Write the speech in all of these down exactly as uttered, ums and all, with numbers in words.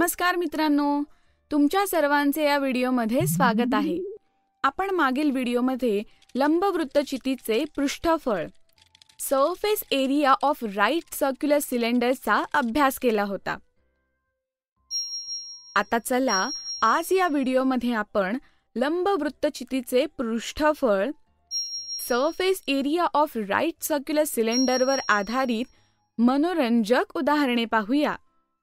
नमस्कार मित्रांनो, तुमच्या सर्वांचे या व्हिडिओमध्ये स्वागत आहे. आपण मागील व्हिडिओमध्ये लंबवृत्तचितीचे पृष्ठफळ surface area of right circular सिलेंडरचा अभ्यास केला होता. आता चला आज या व्हिडिओमध्ये आपण लंबवृत्तचितीचे पृष्ठफळ surface area of right circular सिलेंडरवर आधारित मनोरंजक उदाहरणे पाहूया.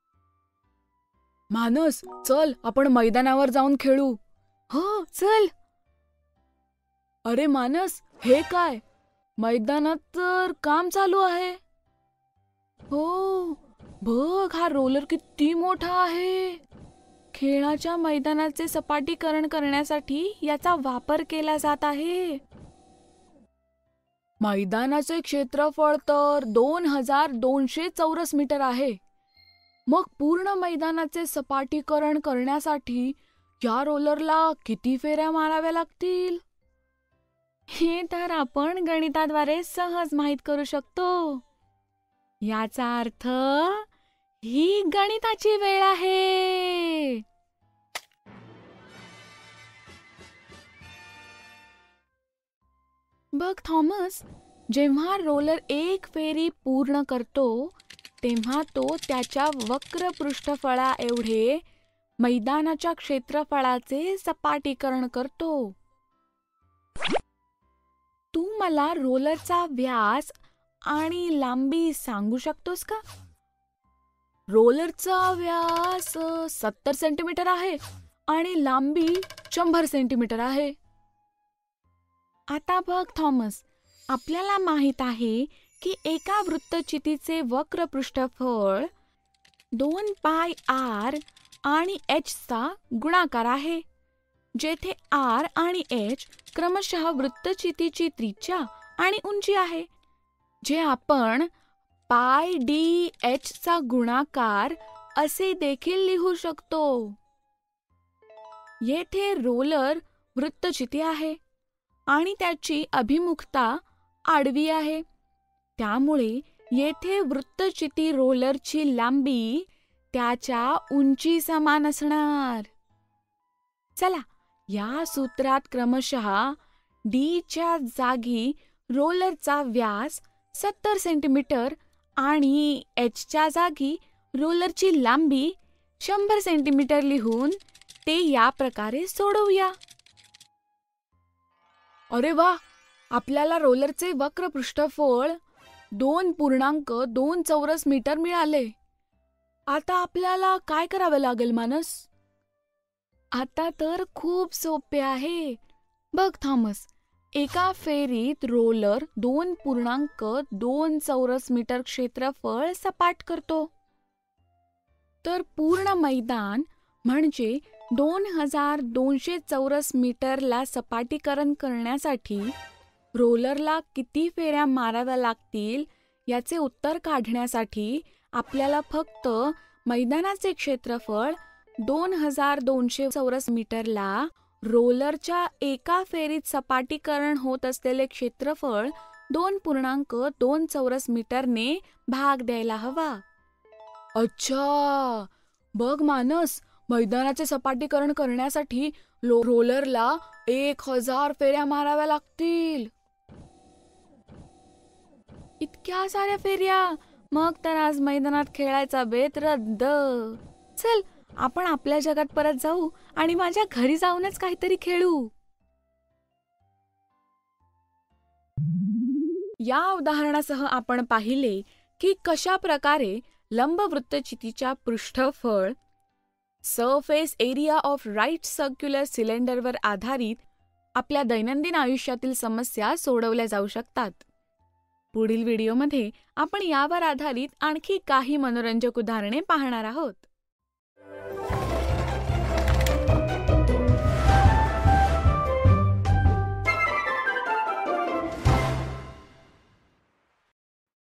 मानस, चल आपण मैदानावर जाऊन खेळू. हो चल. अरे मानस, हे काय? मैदानात तर काम चालू आहे. हो, बघ हा रोलर किती मोठा आहे. खेळाच्या मैदानाचे सपाटीकरण करण्यासाठी याचा वापर केला जात आहे. मैदानाचे क्षेत्रफळ तर दोन हजार दोनशे चौरस मीटर आहे. मग पूर्ण मैदानाचे सपाटीकरण करण्यासाठी या रोलरला किती फेऱ्या माराव्या लागतील? हे तर आपण गणिताद्वारे सहज माहीत करू शकतो. याचा अर्थ ही गणिताची वेळ आहे. बघ थॉमस, जेव्हा रोलर एक फेरी पूर्ण करतो तेव्हा तो त्याच्या वक्र पृष्ठफळा एवढे मैदानाच्या क्षेत्रफळाचे सपाटीकरण करतो. तू मला रोलरचा व्यास आणि लांबी सांगू शकतोस का? रोलरचा व्यास सत्तर सेंटीमीटर आहे आणि लांबी शंभर सेंटीमीटर आहे. आता बघ थॉमस, आपल्याला माहित आहे की एका वृत्तचितीचे वक्र पृष्ठफळ दोन पाय आर आणि एच चा गुणाकार आहे, जेथे आर आणि एच क्रमशः वृत्तचितीची त्रिज्या आणि उंची आहे, जे आपण पाय डी एच चा गुणाकार असे देखील लिहू शकतो. येथे रोलर वृत्तचिती आहे आणि त्याची अभिमुखता आडवी आहे. त्यामुळे येथे वृत्तचिती रोलरची लांबी त्याच्या उंची समान असणार. चला, या सूत्रात क्रमशः डी च्या जागी रोलरचा व्यास सत्तर सेंटीमीटर आणि एच च्या जागी रोलरची लांबी शंभर सेंटीमीटर लिहून ते या प्रकारे सोडवूया. अरे वा, आपल्याला रोलरचे वक्र पृष्ठफळ दोन पूर्णांक दोन चौरस मीटर मिळाले. आता आपल्याला काय करावे लागेल मानस? आता तर खूप सोपे आहे. बघ थॉमस, एका फेरीत रोलर दोन पूर्णांक दोन चौरस मीटर क्षेत्रफळ सपाट करतो. तर पूर्ण मैदान म्हणजे दोन हजार दोनशे चौरस मीटरला सपाटीकरण करण्यासाठी रोलरला किती फेऱ्या माराव्या लागतील याचे उत्तर काढण्यासाठी आपल्याला फक्त मैदानाचे क्षेत्रफळ दोन हजार दोनशे चौरस मीटरला रोलरच्या एका फेरीत सपाटीकरण होत असलेले क्षेत्रफळ दोन पूर्णांक दोन चौरस मीटरने भाग द्यायला हवा. अच्छा, बघ मानस, मैदानाचे सपाटीकरण करण्यासाठी रोलरला एक हजार फेऱ्या माराव्या लागतील. इतक्या साऱ्या फेऱ्या, मग तर आज मैदानात खेळायचा बेत रद्द. चल, आपण आपल्या जगात परत जाऊ आणि माझ्या घरी जाऊनच काहीतरी खेळू. या उदाहरणासह आपण पाहिले की कशा प्रकारे लंबवृत्तचितीच्या पृष्ठफळ surface area of right circular सिलेंडरवर आधारित आपल्या दैनंदिन आयुष्यातील समस्या सोडवल्या जाऊ शकतात. पुढील व्हिडिओमध्ये आपण यावर आधारित आणखी काही मनोरंजक उदाहरणे पाहणार आहोत.